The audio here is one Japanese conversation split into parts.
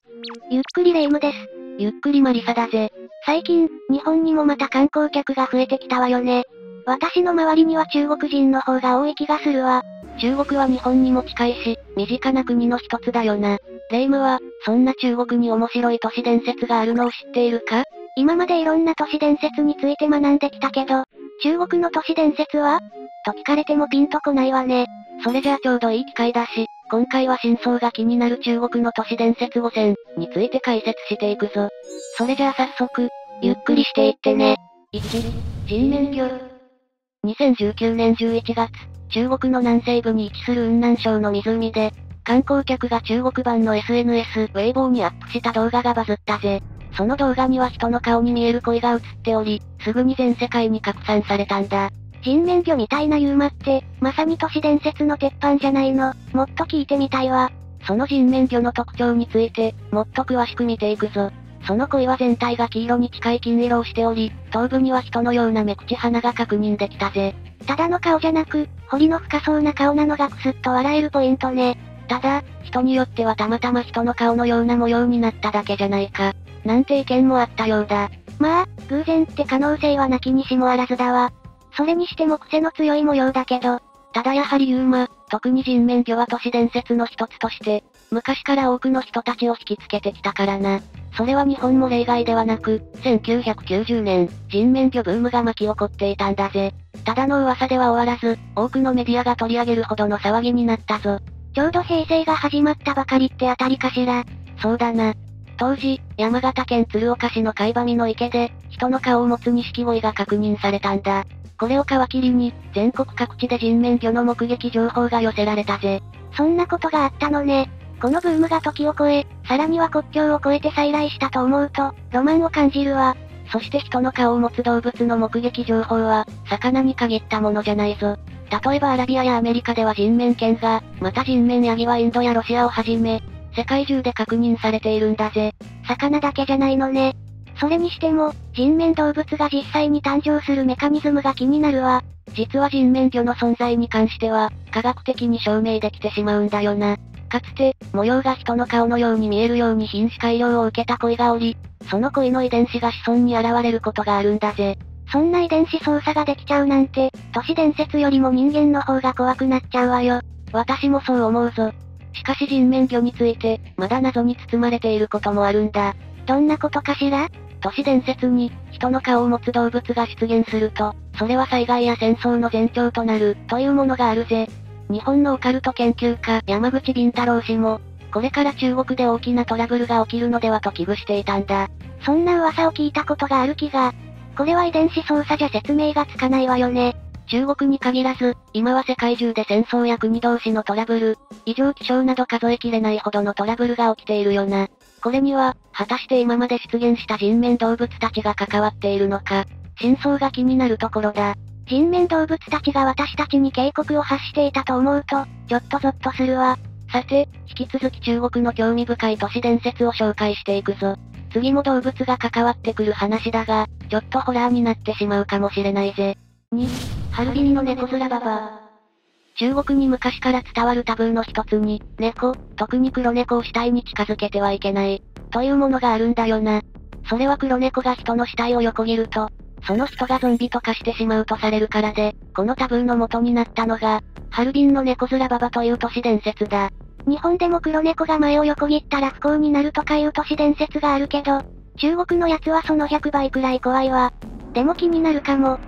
ゆっくりレ夢ムです。 ゆっくりマリサだぜ。 最近、日本にもまた観光客が増えてきたわよね。私の周りには中国人の方が多い気がするわ。 中国は日本にも近いし、身近な国の一つだよな。レ夢ムは、そんな中国に面白い都市伝説があるのを知っているか？ 今までいろんな都市伝説について学んできたけど、中国の都市伝説はと聞かれてもピンとこないわね。 それじゃあちょうどいい機会だし、今回は真相が気になる中国の都市伝説5選について解説していくぞ。それじゃあ早速、ゆっくりしていってね。1、人面魚。2019年11月、中国の南西部に位置する雲南省の湖で、観光客が中国版の SNS、ウェイボーにアップした動画がバズったぜ。その動画には人の顔に見える鯉が映っており、すぐに全世界に拡散されたんだ。 人面魚みたいなユーマって、まさに都市伝説の鉄板じゃないの。もっと聞いてみたいわ。 その人面魚の特徴について、もっと詳しく見ていくぞ。その鯉は全体が黄色に近い金色をしており、頭部には人のような目口鼻が確認できたぜ。 ただの顔じゃなく、彫りの深そうな顔なのがクスッと笑えるポイントね。 ただ、人によってはたまたま人の顔のような模様になっただけじゃないか。なんて意見もあったようだ。 まあ、偶然って可能性はなきにしもあらずだわ。それにしても癖の強い模様だけど、 ただやはりユーマ、特に人面魚は都市伝説の一つとして、昔から多くの人たちを引きつけてきたからな。それは日本も例外ではなく、1990年、人面魚ブームが巻き起こっていたんだぜ。ただの噂では終わらず、多くのメディアが取り上げるほどの騒ぎになったぞ。 ちょうど平成が始まったばかりってあたりかしら。 そうだな。当時、山形県鶴岡市の海馬見の池で、人の顔を持つ錦鯉が確認されたんだ。これを皮切りに、全国各地で人面魚の目撃情報が寄せられたぜ。 そんなことがあったのね。このブームが時を超え、さらには国境を越えて再来したと思うと、ロマンを感じるわ。 そして人の顔を持つ動物の目撃情報は、魚に限ったものじゃないぞ。例えばアラビアやアメリカでは人面犬が、また人面ヤギはインドやロシアをはじめ、世界中で確認されているんだぜ。 魚だけじゃないのね。それにしても、人面動物が実際に誕生するメカニズムが気になるわ。 実は人面魚の存在に関しては、科学的に証明できてしまうんだよな。かつて、模様が人の顔のように見えるように品種改良を受けた鯉がおり、その鯉の遺伝子が子孫に現れることがあるんだぜ。 そんな遺伝子操作ができちゃうなんて、都市伝説よりも人間の方が怖くなっちゃうわよ。 私もそう思うぞ。しかし人面魚について、まだ謎に包まれていることもあるんだ。 どんなことかしら？ 都市伝説に、人の顔を持つ動物が出現すると、それは災害や戦争の前兆となる、というものがあるぜ。日本のオカルト研究家、山口敏太郎氏も、これから中国で大きなトラブルが起きるのではと危惧していたんだ。 そんな噂を聞いたことがある気が。これは遺伝子操作じゃ説明がつかないわよね。 中国に限らず、今は世界中で戦争や国同士のトラブル、異常気象など数えきれないほどのトラブルが起きているよな。これには、果たして今まで出現した人面動物たちが関わっているのか、真相が気になるところだ。 人面動物たちが私たちに警告を発していたと思うと、ちょっとゾッとするわ。 さて、引き続き中国の興味深い都市伝説を紹介していくぞ。次も動物が関わってくる話だが、ちょっとホラーになってしまうかもしれないぜ。2、ハルビンの猫面ババア。中国に昔から伝わるタブーの一つに、猫、特に黒猫を死体に近づけてはいけない、というものがあるんだよな。それは黒猫が人の死体を横切ると、その人がゾンビと化してしまうとされるからで、このタブーの元になったのが、ハルビンの猫面ババという都市伝説だ。 日本でも黒猫が前を横切ったら不幸になるとかいう都市伝説があるけど、中国のやつはその100倍くらい怖いわ。でも気になるかも。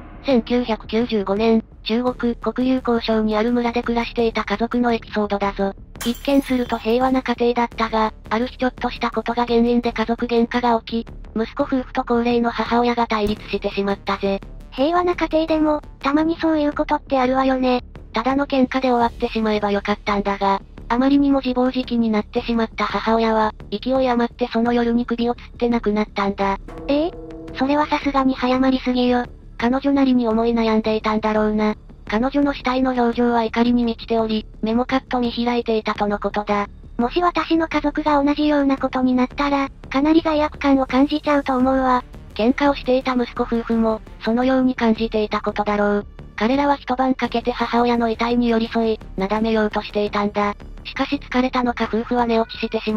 1995年、中国国有交渉にある村で暮らしていた家族のエピソードだぞ。一見すると平和な家庭だったが、ある日ちょっとしたことが原因で家族喧嘩が起き、息子夫婦と高齢の母親が対立してしまったぜ。 平和な家庭でも、たまにそういうことってあるわよね。 ただの喧嘩で終わってしまえばよかったんだが、あまりにも自暴自棄になってしまった母親は、勢い余ってその夜に首を吊って亡くなったんだ。 それはさすがに早まりすぎよ。 彼女なりに思い悩んでいたんだろうな。彼女の死体の表情は怒りに満ちており、目もカッと見開いていたとのことだ。 もし私の家族が同じようなことになったら、かなり罪悪感を感じちゃうと思うわ。 喧嘩をしていた息子夫婦も、そのように感じていたことだろう。彼らは一晩かけて母親の遺体に寄り添い、なだめようとしていたんだ。しかし疲れたのか夫婦は寝落ちしてしまい、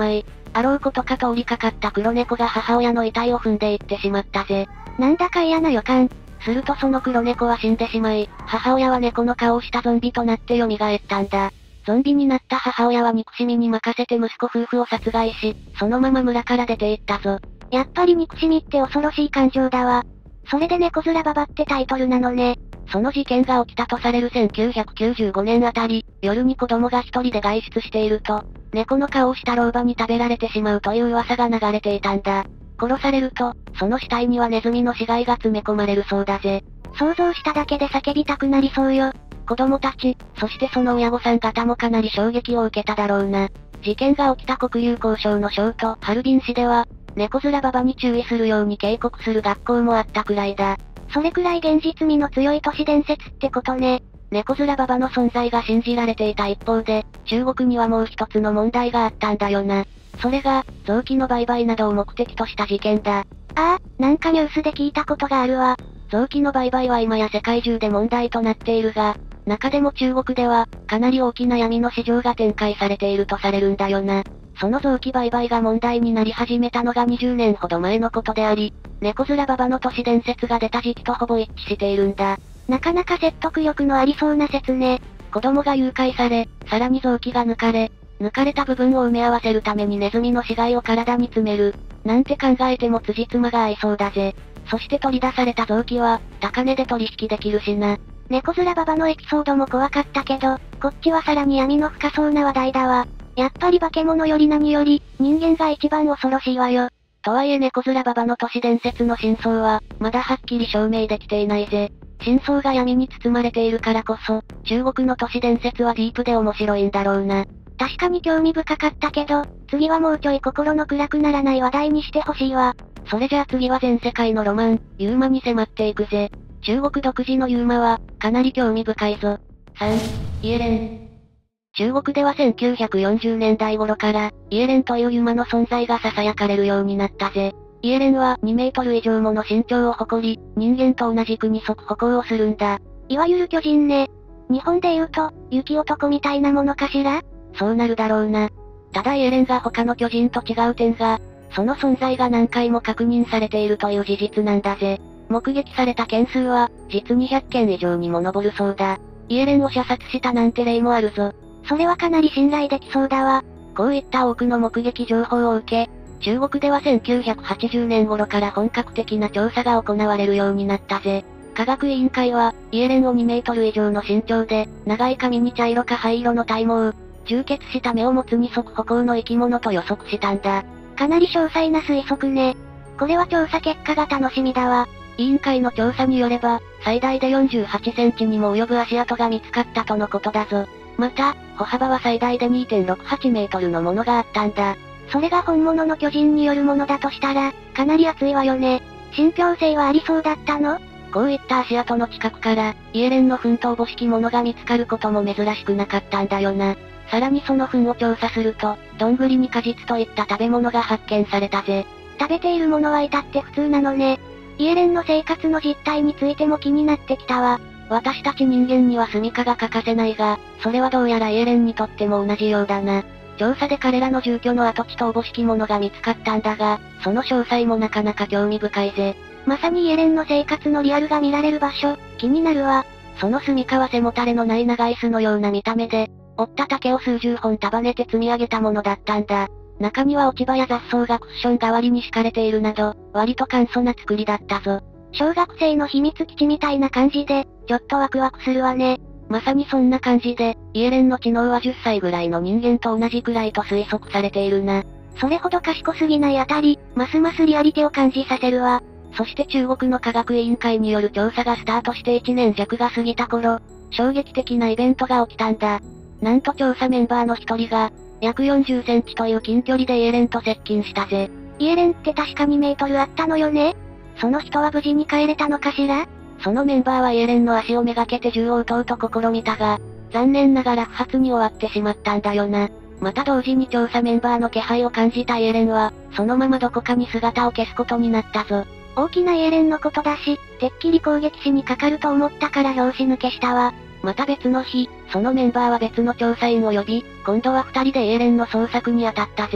あろうことか通りかかった黒猫が母親の遺体を踏んでいってしまったぜ。 なんだか嫌な予感。 するとその黒猫は死んでしまい、母親は猫の顔をしたゾンビとなって蘇ったんだ。ゾンビになった母親は憎しみに任せて息子夫婦を殺害し、そのまま村から出て行ったぞ。 やっぱり憎しみって恐ろしい感情だわ。それで猫面ババってタイトルなのね。 その事件が起きたとされる1995年あたり、夜に子供が一人で外出していると、猫の顔をした老婆に食べられてしまうという噂が流れていたんだ。殺されると、その死体にはネズミの死骸が詰め込まれるそうだぜ。 想像しただけで叫びたくなりそうよ。 子供たち、そしてその親御さん方もかなり衝撃を受けただろうな。事件が起きた黒竜江省の省都ハルビン市では、猫面ババに注意するように警告する学校もあったくらいだ。 それくらい現実味の強い都市伝説ってことね。 猫面ババの存在が信じられていた一方で、中国にはもう一つの問題があったんだよな。それが、臓器の売買などを目的とした事件だ。 ああ、なんかニュースで聞いたことがあるわ。 臓器の売買は今や世界中で問題となっているが、中でも中国では、かなり大きな闇の市場が展開されているとされるんだよな。その臓器売買が問題になり始めたのが20年ほど前のことであり、猫面ババの都市伝説が出た時期とほぼ一致しているんだ。 なかなか説得力のありそうな説ね。 子供が誘拐され、さらに臓器が抜かれた部分を埋め合わせるためにネズミの死骸を体に詰める。なんて考えても辻褄が合いそうだぜ。そして取り出された臓器は、高値で取引できるしな。 猫面ババのエピソードも怖かったけど、こっちはさらに闇の深そうな話題だわ。やっぱり化け物より何より、人間が一番恐ろしいわよ。 とはいえ猫面ババの都市伝説の真相は、まだはっきり証明できていないぜ。真相が闇に包まれているからこそ、中国の都市伝説はディープで面白いんだろうな。 確かに興味深かったけど、次はもうちょい心の暗くならない話題にしてほしいわ。 それじゃあ次は全世界のロマン、ユーマに迫っていくぜ。中国独自のユーマは、かなり興味深いぞ。3、イエレン。中国では1940年代頃から、イエレンというユマの存在が囁かれるようになったぜ。イエレンは2メートル以上もの身長を誇り、人間と同じく二足歩行をするんだ。 いわゆる巨人ね。日本で言うと、雪男みたいなものかしら？ そうなるだろうな。ただイエレンが他の巨人と違う点が、その存在が何回も確認されているという事実なんだぜ。目撃された件数は、実に100件以上にも上るそうだ。イエレンを射殺したなんて例もあるぞ。 それはかなり信頼できそうだわ。 こういった多くの目撃情報を受け、中国では1980年頃から本格的な調査が行われるようになったぜ。科学委員会は、イエレンを2メートル以上の身長で、長い髪に茶色か灰色の体毛、充血した目を持つ二足歩行の生き物と予測したんだ。 かなり詳細な推測ね。これは調査結果が楽しみだわ。 委員会の調査によれば、最大で48センチにも及ぶ足跡が見つかったとのことだぞ。また、歩幅は最大で 2.68 メートルのものがあったんだ。 それが本物の巨人によるものだとしたら、かなり熱いわよね。信憑性はありそうだったの？ こういった足跡の近くから、イエレンの糞とおぼしきものが見つかることも珍しくなかったんだよな。さらにその糞を調査すると、どんぐりに果実といった食べ物が発見されたぜ。 食べているものは至って普通なのね。イエレンの生活の実態についても気になってきたわ。 私たち人間には住処が欠かせないが、それはどうやらイエレンにとっても同じようだな。調査で彼らの住居の跡地とおぼしきものが見つかったんだが、その詳細もなかなか興味深いぜ。 まさにイエレンの生活のリアルが見られる場所、気になるわ。 その住処は背もたれのない長い巣のような見た目で、折った竹を数十本束ねて積み上げたものだったんだ。中には落ち葉や雑草がクッション代わりに敷かれているなど、割と簡素な作りだったぞ。 小学生の秘密基地みたいな感じで、ちょっとワクワクするわね。 まさにそんな感じで、イエレンの知能は10歳ぐらいの人間と同じくらいと推測されているな。 それほど賢すぎないあたり、ますますリアリティを感じさせるわ。 そして中国の科学委員会による調査がスタートして1年弱が過ぎた頃、衝撃的なイベントが起きたんだ。なんと調査メンバーの一人が、約40センチという近距離でイエレンと接近したぜ。 イエレンって確か2メートルあったのよね？その人は無事に帰れたのかしら？ そのメンバーはイエレンの足をめがけて銃を撃とうと試みたが、残念ながら不発に終わってしまったんだよな。また同時に調査メンバーの気配を感じたイエレンは、そのままどこかに姿を消すことになったぞ。 大きなイエレンのことだし、てっきり攻撃しにかかると思ったから拍子抜けしたわ。 また別の日、そのメンバーは別の調査員を呼び、今度は二人でイエレンの捜索に当たったぜ。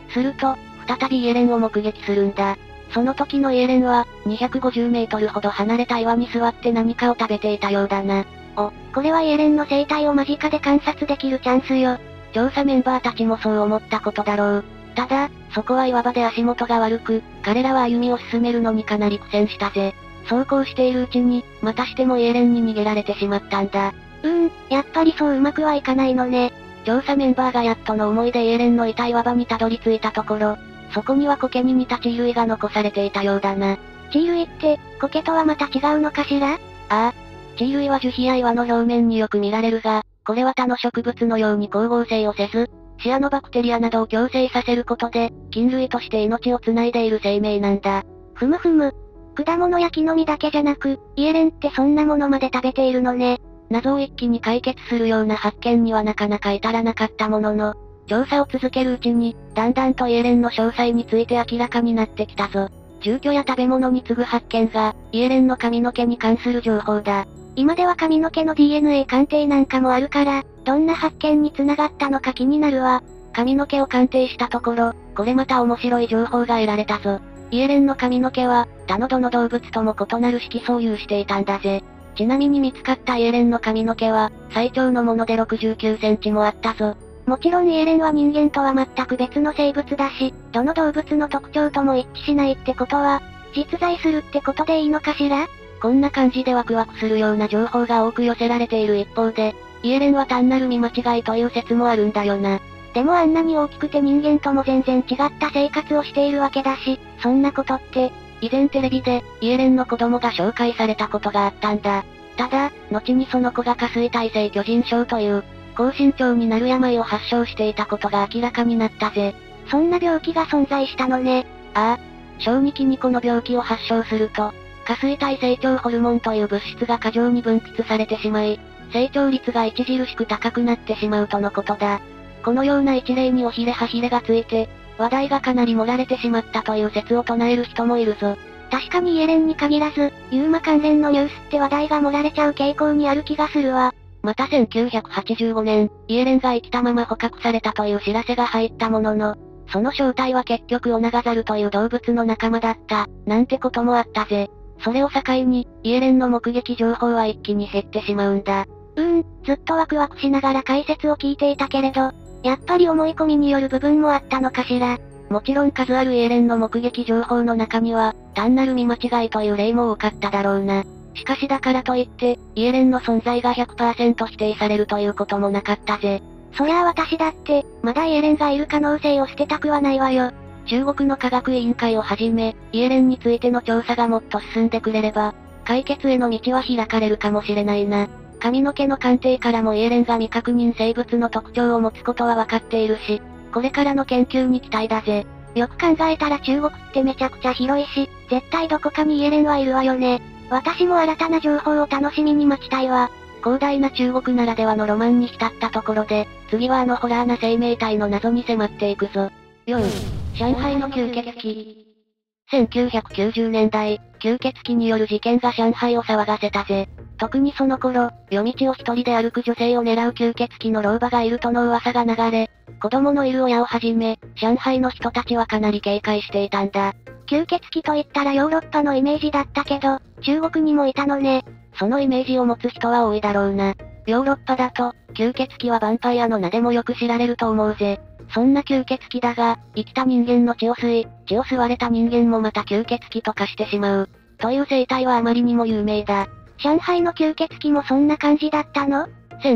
すると、再びイエレンを目撃するんだ。その時のイエレンは、250メートルほど離れた岩に座って何かを食べていたようだな。 これはイエレンの生態を間近で観察できるチャンスよ。 調査メンバーたちもそう思ったことだろう。ただ、そこは岩場で足元が悪く、彼らは歩みを進めるのにかなり苦戦したぜ。そうこうしているうちに、またしてもイエレンに逃げられてしまったんだ。 やっぱりそううまくはいかないのね。 調査メンバーがやっとの思いでイエレンのいた岩場にたどり着いたところ、そこには苔に似た地衣類が残されていたようだな。 地衣類って、苔とはまた違うのかしら？ ああ。地衣類は樹皮や岩の表面によく見られるが、これは他の植物のように光合成をせず、シアノバクテリアなどを共生させることで、菌類として命をつないでいる生命なんだ。 ふむふむ。果物や木の実だけじゃなく、イエレンってそんなものまで食べているのね。 謎を一気に解決するような発見にはなかなか至らなかったものの、調査を続けるうちに、だんだんとイエレンの詳細について明らかになってきたぞ。住居や食べ物に次ぐ発見が、イエレンの髪の毛に関する情報だ。 今では髪の毛の DNA 鑑定なんかもあるから、どんな発見に繋がったのか気になるわ。 髪の毛を鑑定したところ、これまた面白い情報が得られたぞ。イエレンの髪の毛は、他のどの動物とも異なる色素を有していたんだぜ。ちなみに見つかったイエレンの髪の毛は、最長のもので69センチもあったぞ。 もちろんイエレンは人間とは全く別の生物だし、どの動物の特徴とも一致しないってことは、実在するってことでいいのかしら？ こんな感じでワクワクするような情報が多く寄せられている一方で、イエレンは単なる見間違いという説もあるんだよな。 でもあんなに大きくて人間とも全然違った生活をしているわけだし、そんなことって、 以前テレビで、イエレンの子供が紹介されたことがあったんだ。ただ、後にその子が下垂体性巨人症という、高身長になる病を発症していたことが明らかになったぜ。 そんな病気が存在したのね。 ああ。小児期にこの病気を発症すると、下垂体成長ホルモンという物質が過剰に分泌されてしまい、成長率が著しく高くなってしまうとのことだ。このような一例におひれはひれがついて、話題がかなり盛られてしまったという説を唱える人もいるぞ。 確かにイエレンに限らず、ユーマ関連のニュースって話題が盛られちゃう傾向にある気がするわ。 また1985年、イエレンが生きたまま捕獲されたという知らせが入ったものの、その正体は結局オナガザルという動物の仲間だった、なんてこともあったぜ。それを境に、イエレンの目撃情報は一気に減ってしまうんだ。 ずっとワクワクしながら解説を聞いていたけれど、やっぱり思い込みによる部分もあったのかしら。 もちろん数あるイエレンの目撃情報の中には、単なる見間違いという例も多かっただろうな。しかしだからといって、イエレンの存在が 100% 否定されるということもなかったぜ。 そりゃあ私だって、まだイエレンがいる可能性を捨てたくはないわよ。 中国の科学委員会をはじめ、イエレンについての調査がもっと進んでくれれば、解決への道は開かれるかもしれないな。髪の毛の鑑定からもイエレンが未確認生物の特徴を持つことは分かっているし、これからの研究に期待だぜ。 よく考えたら中国ってめちゃくちゃ広いし、絶対どこかにイエレンはいるわよね。私も新たな情報を楽しみに待ちたいわ。 広大な中国ならではのロマンに浸ったところで、次はあのホラーな生命体の謎に迫っていくぞ。4、上海の吸血鬼。1990年代、吸血鬼による事件が上海を騒がせたぜ。特にその頃、夜道を一人で歩く女性を狙う吸血鬼の老婆がいるとの噂が流れ、子供のいる親をはじめ、上海の人たちはかなり警戒していたんだ。 吸血鬼と言ったらヨーロッパのイメージだったけど、中国にもいたのね。 そのイメージを持つ人は多いだろうな。ヨーロッパだと、吸血鬼はヴァンパイアの名でもよく知られると思うぜ。そんな吸血鬼だが、生きた人間の血を吸い、血を吸われた人間もまた吸血鬼と化してしまう。という生態はあまりにも有名だ。 上海の吸血鬼もそんな感じだったの？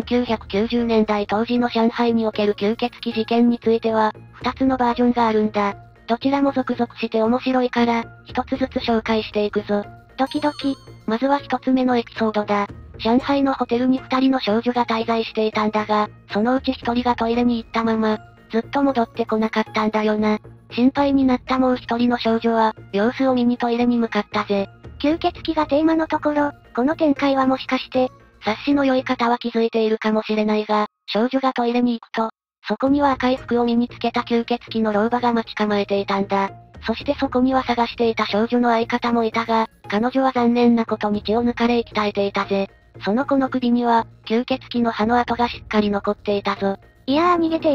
1990年代当時の上海における吸血鬼事件については、2つのバージョンがあるんだ。どちらも続々して面白いから、一つずつ紹介していくぞ。 ドキドキ。 まずは一つ目のエピソードだ。上海のホテルに2人の少女が滞在していたんだが、そのうち1人がトイレに行ったまま、ずっと戻ってこなかったんだよな。心配になったもう1人の少女は、様子を見にトイレに向かったぜ。 吸血鬼がテーマのところ、この展開はもしかして、 察しの良い方は気づいているかもしれないが、少女がトイレに行くと、そこには赤い服を身につけた吸血鬼の老婆が待ち構えていたんだ。そしてそこには探していた少女の相方もいたが、彼女は残念なことに血を抜かれ息絶えていたぜ。その子の首には、吸血鬼の歯の跡がしっかり残っていたぞ。 いやー逃げてー。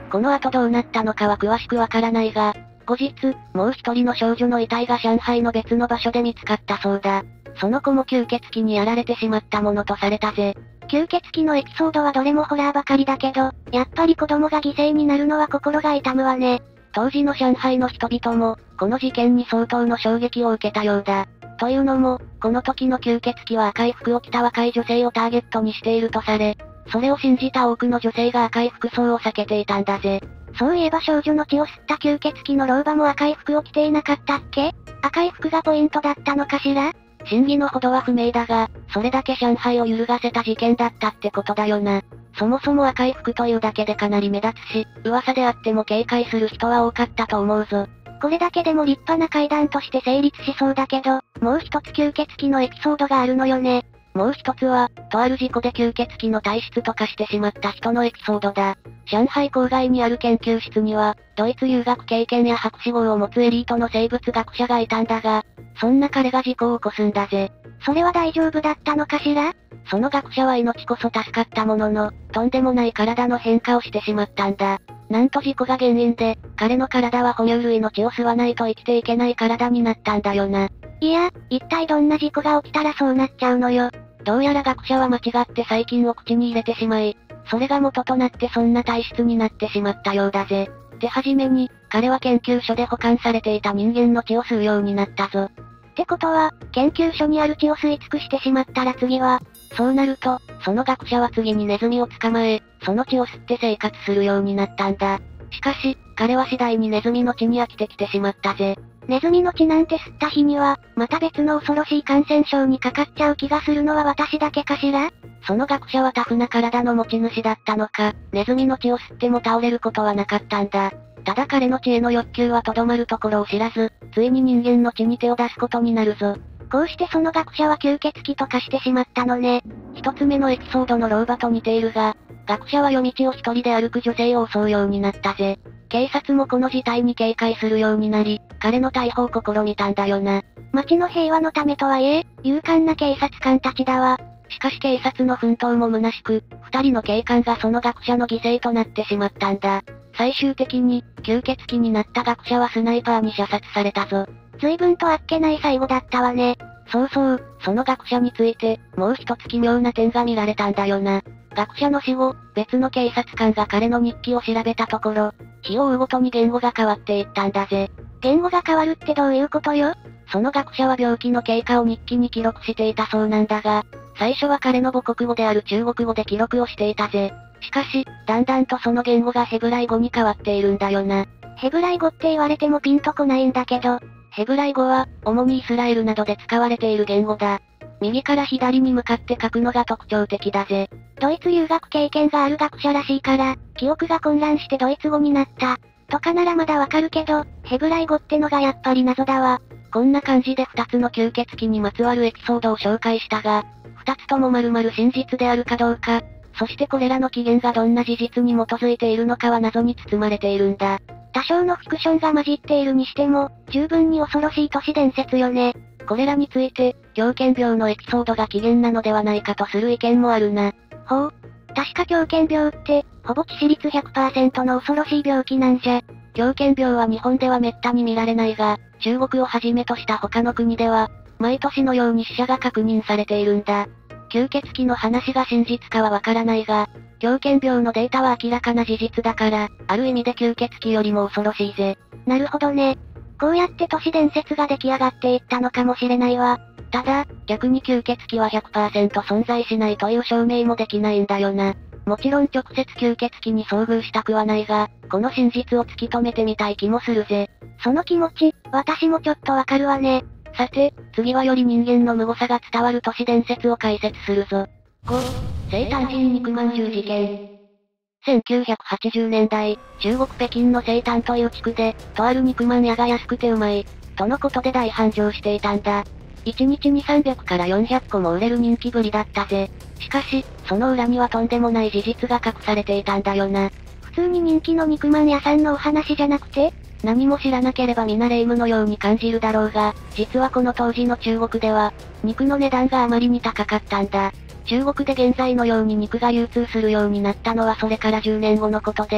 この後どうなったのかは詳しくわからないが、後日、もう一人の少女の遺体が上海の別の場所で見つかったそうだ。その子も吸血鬼にやられてしまったものとされたぜ。 吸血鬼のエピソードはどれもホラーばかりだけど、やっぱり子供が犠牲になるのは心が痛むわね。 当時の上海の人々も、この事件に相当の衝撃を受けたようだ。というのも、この時の吸血鬼は赤い服を着た若い女性をターゲットにしているとされ、それを信じた多くの女性が赤い服装を避けていたんだぜ。 そういえば少女の血を吸った吸血鬼の老婆も赤い服を着ていなかったっけ？赤い服がポイントだったのかしら？ 真偽のほどは不明だが、それだけ上海を揺るがせた事件だったってことだよな。そもそも赤い服というだけでかなり目立つし、噂であっても警戒する人は多かったと思うぞ。 これだけでも立派な怪談として成立しそうだけど、もう一つ吸血鬼のエピソードがあるのよね。 もう一つは、とある事故で吸血鬼の体質と化してしまった人のエピソードだ。上海郊外にある研究室には、ドイツ留学経験や博士号を持つエリートの生物学者がいたんだが、そんな彼が事故を起こすんだぜ。 それは大丈夫だったのかしら？ その学者は命こそ助かったものの、とんでもない体の変化をしてしまったんだ。なんと事故が原因で、彼の体は哺乳類の血を吸わないと生きていけない体になったんだよな。 いや、一体どんな事故が起きたらそうなっちゃうのよ。 どうやら学者は間違って細菌を口に入れてしまい、それが元となってそんな体質になってしまったようだぜ。手始めに、彼は研究所で保管されていた人間の血を吸うようになったぞ。 ってことは、研究所にある血を吸い尽くしてしまったら次は、 そうなると、その学者は次にネズミを捕まえ、その血を吸って生活するようになったんだ。しかし、彼は次第にネズミの血に飽きてきてしまったぜ。 ネズミの血なんて吸った日には、また別の恐ろしい感染症にかかっちゃう気がするのは私だけかしら？ その学者はタフな体の持ち主だったのか、ネズミの血を吸っても倒れることはなかったんだ。ただ彼の血への欲求はとどまるところを知らず、ついに人間の血に手を出すことになるぞ。 こうしてその学者は吸血鬼と化してしまったのね。 一つ目のエピソードの老婆と似ているが、学者は夜道を一人で歩く女性を襲うようになったぜ。警察もこの事態に警戒するようになり、彼の逮捕を試みたんだよな。 街の平和のためとはいえ、勇敢な警察官たちだわ。 しかし警察の奮闘も虚しく、二人の警官がその学者の犠牲となってしまったんだ。最終的に、吸血鬼になった学者はスナイパーに射殺されたぞ。 随分とあっけない最後だったわね。 そうそう、その学者について、もう一つ奇妙な点が見られたんだよな。学者の死後、別の警察官が彼の日記を調べたところ、日を追うごとに言語が変わっていったんだぜ。 言語が変わるってどういうことよ？ その学者は病気の経過を日記に記録していたそうなんだが、最初は彼の母国語である中国語で記録をしていたぜ。しかし、だんだんとその言語がヘブライ語に変わっているんだよな。 ヘブライ語って言われてもピンとこないんだけど、 ヘブライ語は、主にイスラエルなどで使われている言語だ。右から左に向かって書くのが特徴的だぜ。 ドイツ留学経験がある学者らしいから、記憶が混乱してドイツ語になった。とかならまだわかるけど、ヘブライ語ってのがやっぱり謎だわ。 こんな感じで二つの吸血鬼にまつわるエピソードを紹介したが、二つとも丸々真実であるかどうか、そしてこれらの起源がどんな事実に基づいているのかは謎に包まれているんだ。 多少のフィクションが混じっているにしても、十分に恐ろしい都市伝説よね。 これらについて、狂犬病のエピソードが起源なのではないかとする意見もあるな。 ほう。確か狂犬病って、ほぼ致死率 100% の恐ろしい病気なんじゃ。 狂犬病は日本では滅多に見られないが、中国をはじめとした他の国では、毎年のように死者が確認されているんだ。吸血鬼の話が真実かはわからないが、狂犬病のデータは明らかな事実だから、ある意味で吸血鬼よりも恐ろしいぜ。 なるほどね。こうやって都市伝説が出来上がっていったのかもしれないわ。 ただ、逆に吸血鬼は 100% 存在しないという証明もできないんだよな。もちろん直接吸血鬼に遭遇したくはないが、この真実を突き止めてみたい気もするぜ。 その気持ち、私もちょっとわかるわね。 さて、次はより人間の無誤さが伝わる都市伝説を解説するぞ。5、生誕人肉まんじゅう事件。1980年代、中国北京の生誕という地区で、とある肉まん屋が安くてうまい、とのことで大繁盛していたんだ。1日に300から400個も売れる人気ぶりだったぜ。しかし、その裏にはとんでもない事実が隠されていたんだよな。 普通に人気の肉まん屋さんのお話じゃなくて？ 何も知らなければ皆霊夢のように感じるだろうが、実はこの当時の中国では、肉の値段があまりに高かったんだ。中国で現在のように肉が流通するようになったのはそれから10年後のことで、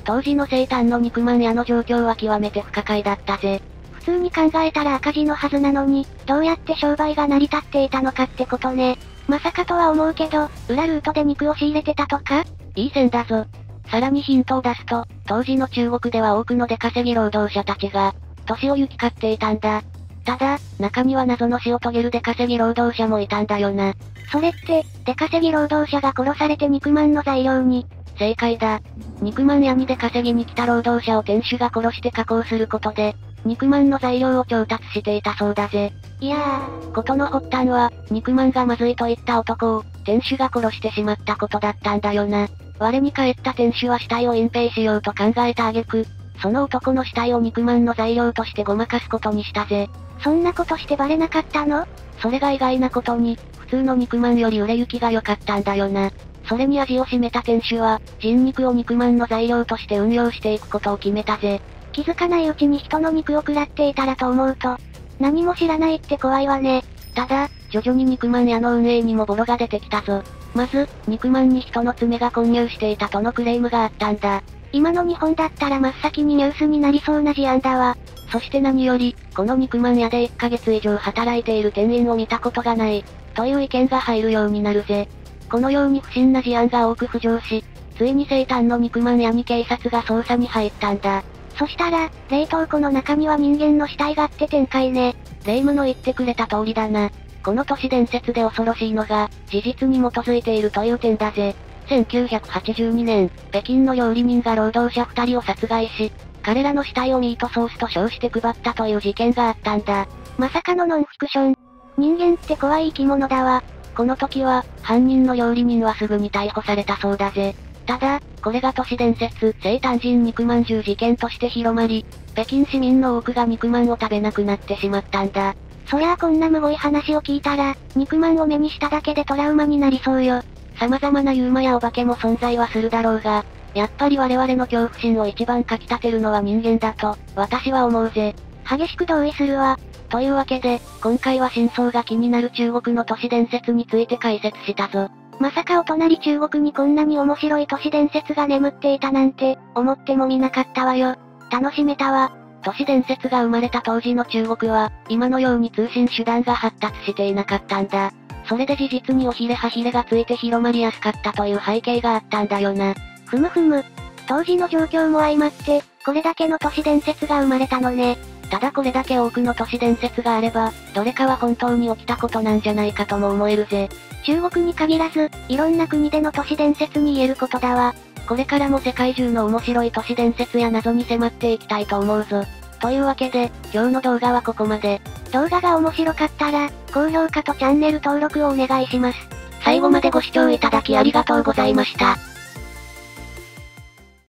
当時の生誕の肉まん屋の状況は極めて不可解だったぜ。 普通に考えたら赤字のはずなのに、どうやって商売が成り立っていたのかってことね。まさかとは思うけど、裏ルートで肉を仕入れてたとか？ いい線だぞ。さらにヒントを出すと、当時の中国では多くの出稼ぎ労働者たちが、都市を行き交っていたんだ。ただ、中には謎の死を遂げる出稼ぎ労働者もいたんだよな。 それって、出稼ぎ労働者が殺されて肉まんの材料に？ 正解だ。肉まん屋に出稼ぎに来た労働者を店主が殺して加工することで、肉まんの材料を調達していたそうだぜ。 いやことの発端は、肉まんがまずいと言った男を、店主が殺してしまったことだったんだよな。我に返った店主は死体を隠蔽しようと考えた挙句、その男の死体を肉まんの材料としてごまかすことにしたぜ。 そんなことしてバレなかったの？ それが意外なことに、普通の肉まんより売れ行きが良かったんだよな。それに味を占めた店主は、人肉を肉まんの材料として運用していくことを決めたぜ。 気づかないうちに人の肉を食らっていたらと思うと、何も知らないって怖いわね。 ただ、徐々に肉まん屋の運営にもボロが出てきたぞ。まず、肉まんに人の爪が混入していたとのクレームがあったんだ。 今の日本だったら真っ先にニュースになりそうな事案だわ。 そして何より、この肉まん屋で1ヶ月以上働いている店員を見たことがない、という意見が入るようになるぜ。このように不審な事案が多く浮上し、ついに生誕の肉まん屋に警察が捜査に入ったんだ。 そしたら、冷凍庫の中には人間の死体があって展開ね。 霊夢の言ってくれた通りだな。この都市伝説で恐ろしいのが、事実に基づいているという点だぜ。1982年、北京の料理人が労働者2人を殺害し、彼らの死体をミートソースと称して配ったという事件があったんだ。 まさかのノンフィクション。人間って怖い生き物だわ。 この時は、犯人の料理人はすぐに逮捕されたそうだぜ。ただ、これが都市伝説、生誕人肉まんじゅう事件として広まり、北京市民の多くが肉まんを食べなくなってしまったんだ。 そりゃあこんなむごい話を聞いたら、肉まんを目にしただけでトラウマになりそうよ。 様々なユーマやお化けも存在はするだろうが、やっぱり我々の恐怖心を一番かき立てるのは人間だと、私は思うぜ。 激しく同意するわ。 というわけで、今回は真相が気になる中国の都市伝説について解説したぞ。 まさかお隣中国にこんなに面白い都市伝説が眠っていたなんて、思ってもみなかったわよ。楽しめたわ。 都市伝説が生まれた当時の中国は、今のように通信手段が発達していなかったんだ。それで事実におひれはひれがついて広まりやすかったという背景があったんだよな。 ふむふむ。当時の状況も相まって、これだけの都市伝説が生まれたのね。 ただこれだけ多くの都市伝説があれば、どれかは本当に起きたことなんじゃないかとも思えるぜ。 中国に限らず、いろんな国での都市伝説に言えることだわ。 これからも世界中の面白い都市伝説や謎に迫っていきたいと思うぞ。というわけで、今日の動画はここまで。 動画が面白かったら、高評価とチャンネル登録をお願いします。 最後までご視聴いただきありがとうございました。